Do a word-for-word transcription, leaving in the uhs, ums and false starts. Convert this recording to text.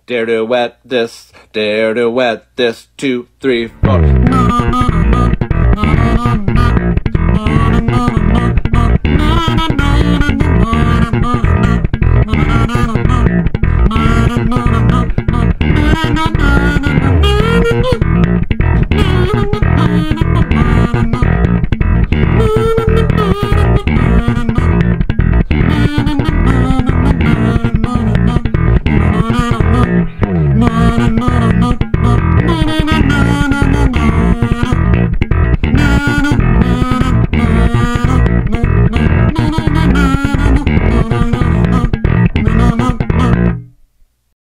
Dare to wet this, dare to wet this, two, three, four.